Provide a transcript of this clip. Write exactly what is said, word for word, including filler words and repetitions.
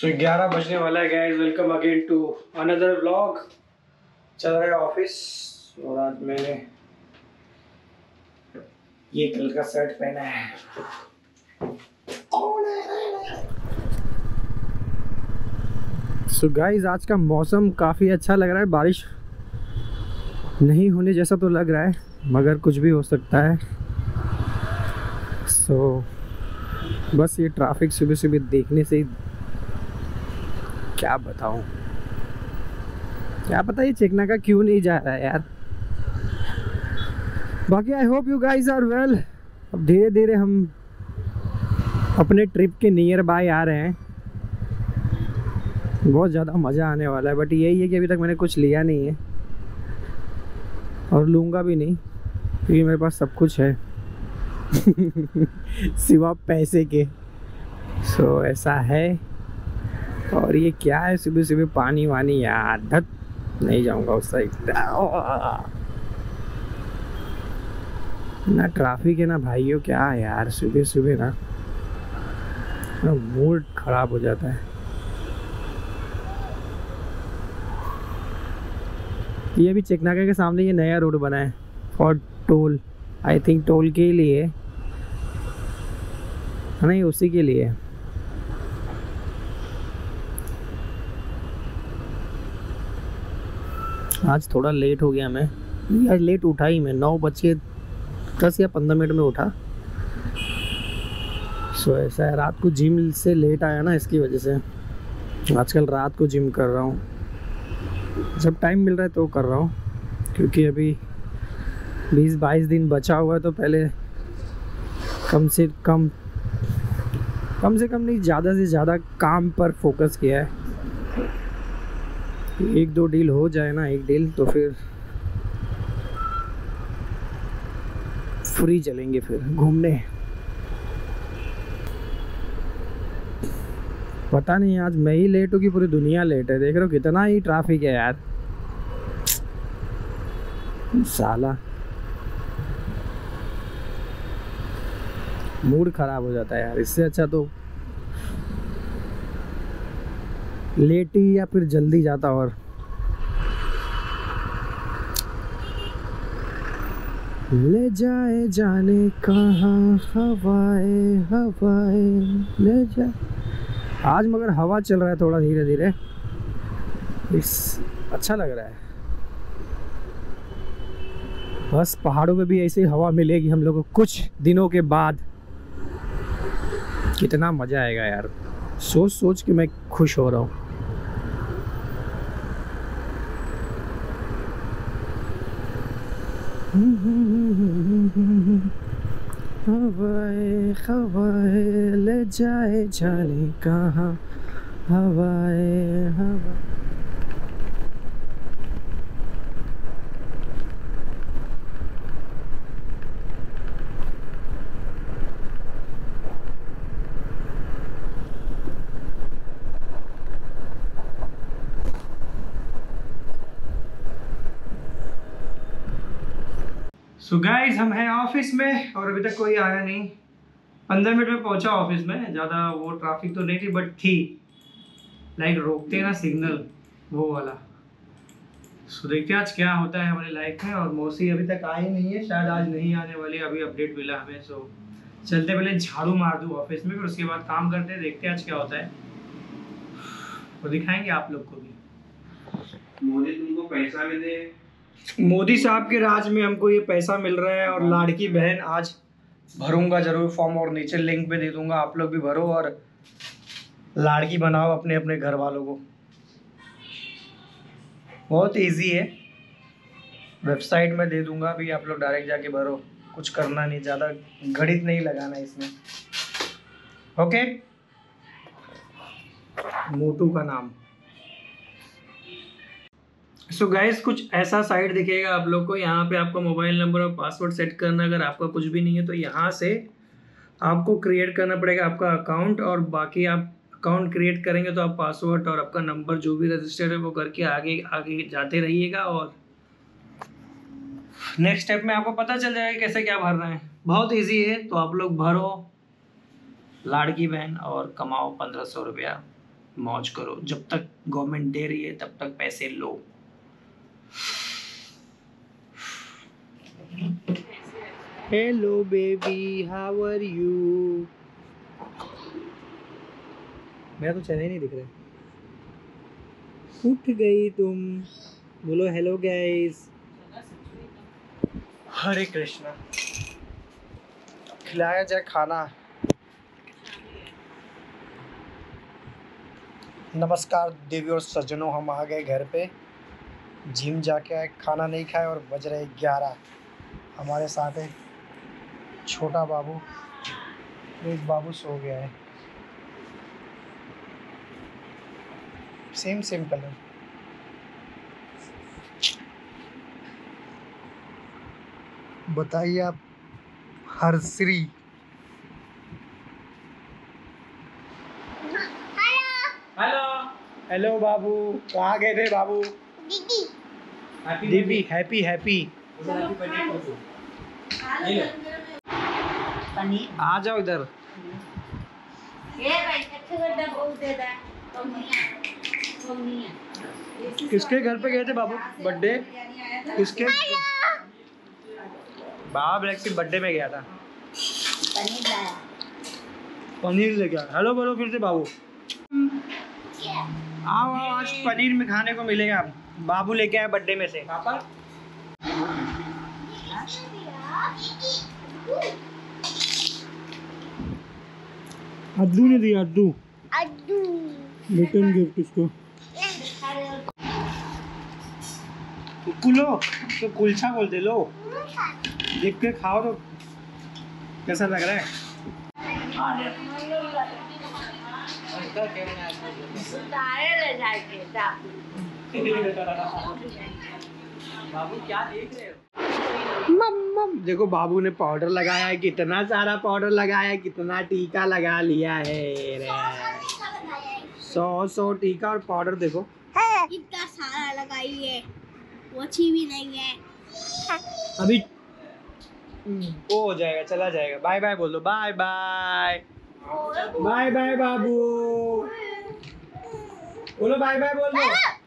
सो ग्यारह बजने वाला है guys. Welcome again to another vlog. चल रहा है ऑफिस और आज मैंने ये कलर का शर्ट पहना है। सो so गाइस आज का मौसम काफ़ी अच्छा लग रहा है। बारिश नहीं होने जैसा तो लग रहा है मगर कुछ भी हो सकता है। सो so, बस ये ट्रैफिक सुबह सुबह देखने से ही क्या बताऊं, क्या पता ये चेकना का क्यों नहीं जा रहा है यार। बाकी I hope you guys are well. अब धीरे धीरे हम अपने ट्रिप के नियर बाय आ रहे हैं। बहुत ज़्यादा मज़ा आने वाला है। बट यही है कि अभी तक मैंने कुछ लिया नहीं है और लूँगा भी नहीं क्योंकि मेरे पास सब कुछ है सिवा पैसे के। सो so, ऐसा है। और ये क्या है सुबह सुबह पानी वानी यार, धत नहीं जाऊंगा उस साइड। ना ट्रैफिक है ना भाइयों, क्या है यार सुबह सुबह ना ना मूड खराब हो जाता है। ये भी चेकनाका के सामने ये नया रोड बना है for toll. I think toll के लिए नहीं, उसी के लिए। आज थोड़ा लेट हो गया मैं, आज लेट उठा ही मैं, नौ बज के दस या पंद्रह मिनट में उठा। सो ऐसा है, रात को जिम से लेट आया ना, इसकी वजह से आजकल रात को जिम कर रहा हूँ। जब टाइम मिल रहा है तो कर रहा हूँ क्योंकि अभी बीस बाईस दिन बचा हुआ है। तो पहले कम से कम कम से कम नहीं, ज़्यादा से ज़्यादा काम पर फोकस किया है। एक दो डील हो जाए ना, एक डील तो फिर फ्री चलेंगे फिर घूमने। पता नहीं आज मैं ही लेट हूँ कि पूरी दुनिया लेट है। देख रहे हो कितना ही ट्रैफिक है यार, साला मूड खराब हो जाता है यार। इससे अच्छा तो लेट ही या फिर जल्दी जाता। और ले जाए जाने कहाँ हवाएं हवाएं ले जा। आज मगर हवा चल रहा है थोड़ा धीरे धीरे, इस अच्छा लग रहा है। बस पहाड़ों में भी ऐसी हवा मिलेगी हम लोगों को कुछ दिनों के बाद। कितना मज़ा आएगा यार, सोच सोच के मैं खुश हो रहा हूँ। हवाएं हवाएं ले जाए जाने कहाँ हवाएं हवा। सो गाइस हम हैं ऑफिस में और अभी तक कोई आया नहीं। पंद्रह मिनट में पहुंचा ऑफिस में। ज़्यादा वो ट्रैफिक तो नहीं थी बट थी, लाइक रोकते हैं ना सिग्नल, वो वाला। सो देखते हैं आज क्या होता है हमारी लाइफ में। और मौसी अभी तक आई नहीं है, शायद आज नहीं आने वाली, अभी अपडेट मिला हमें। सो चलते पहले झाड़ू मार दूँ ऑफिस में, फिर उसके बाद काम करते हैं। देखते हैं आज क्या होता है, वो दिखाएंगे आप लोग को भी। मोदी तुमको पैसा भी दे। मोदी साहब के राज में हमको ये पैसा मिल रहा है। और लाड़की बहन आज भरूंगा जरूर फॉर्म, और नीचे लिंक पे दे दूंगा, आप लोग भी भरो और लाड़की बनाओ अपने अपने घर वालों को। बहुत इजी है, वेबसाइट में दे दूंगा भी, आप लोग डायरेक्ट जाके भरो। कुछ करना नहीं, ज़्यादा गणित नहीं लगाना इसमें। ओके, मोटू का नाम। सो so गाइस कुछ ऐसा साइट दिखेगा आप लोग को। यहाँ पे आपको मोबाइल नंबर और पासवर्ड सेट करना। अगर आपका कुछ भी नहीं है तो यहाँ से आपको क्रिएट करना पड़ेगा आपका अकाउंट, और बाकी आप अकाउंट क्रिएट करेंगे तो आप पासवर्ड और आपका नंबर जो भी रजिस्टर्ड है वो करके आगे आगे जाते रहिएगा। और नेक्स्ट स्टेप में आपको पता चल जाएगा कैसे क्या भरना है। बहुत ईजी है, तो आप लोग भरो लाड़की बहन और कमाओ पंद्रह सौ रुपया। मौज करो, जब तक गवर्नमेंट दे रही है तब तक पैसे लो। Hello baby, how are you? मेरा तो चेहरा ही नहीं दिख रहा। उठ गई तुम, बोलो हेलो गाइस। हरे कृष्णा। खिलाया जाए खाना। नमस्कार देवी और सज्जनों, हम आ गए घर पे। जिम जाके आए, खाना नहीं खाए और बज रहे ग्यारह। हमारे साथ एक छोटा बाबू, एक बाबू सो गया है। Same same colour. बताइए आप हरश्री। हेलो हेलो बाबू, कहाँ गए थे बाबू? दीदी दीदी हैप्पी हैप्पी। आ जाओ इधर। किसके घर पे गए थे बाबू? बर्थडे किसके? बाबा ब्लैक के बर्थडे में गया था। पनीर लेके आया। हेलो बोलो फिर से बाबू। आओ आओ, आज पनीर में खाने को मिलेगा। बाबू लेके आया बर्थडे में से। पापा अद्दू ने दिया। अद्दू अद्दू रिटर्न गिफ्ट इसको। कुलो तो कुलचा बोलते लो। देख के खाओ तो कैसा लग रहा है? बाबू क्या देख रहे हो? मम देखो बाबू ने पाउडर लगाया है, कितना सारा पाउडर लगाया है, कितना टीका लगा लिया है। सौ सौ टीका और पाउडर देखो इतना सारा लगाई है, वो अच्छी भी नहीं है। अभी वो हो जाएगा, चला जाएगा। बाय बाय बोल दो। बाय बाय बाय बाय बाबू बोलो। बाय बाय बोल दो।